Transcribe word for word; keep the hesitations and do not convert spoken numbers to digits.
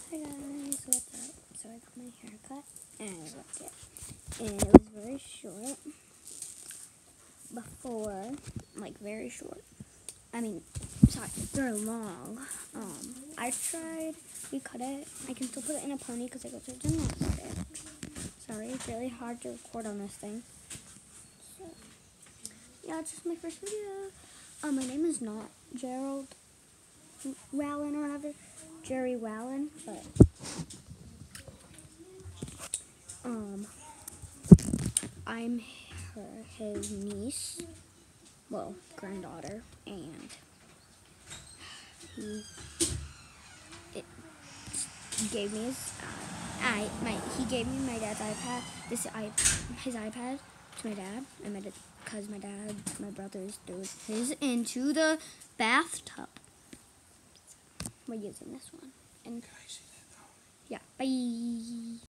Hi guys, what's up? So I got my haircut and I left it. And it was very short before, like very short. I mean, sorry, very long. Um, I tried, we cut it. I can still put it in a pony because I go to gymnastics. Sorry, it's really hard to record on this thing. So, yeah, it's just my first video. Um, my name is not Gerald Wallen or whatever, Jerry Wallen, but um, I'm her, his niece, well, granddaughter, and he it, gave me his uh, I my he gave me my dad's iPad, this i his iPad to my dad, and my because my dad, my brother's threw his into the bathtub. We're using this one, and yeah, bye.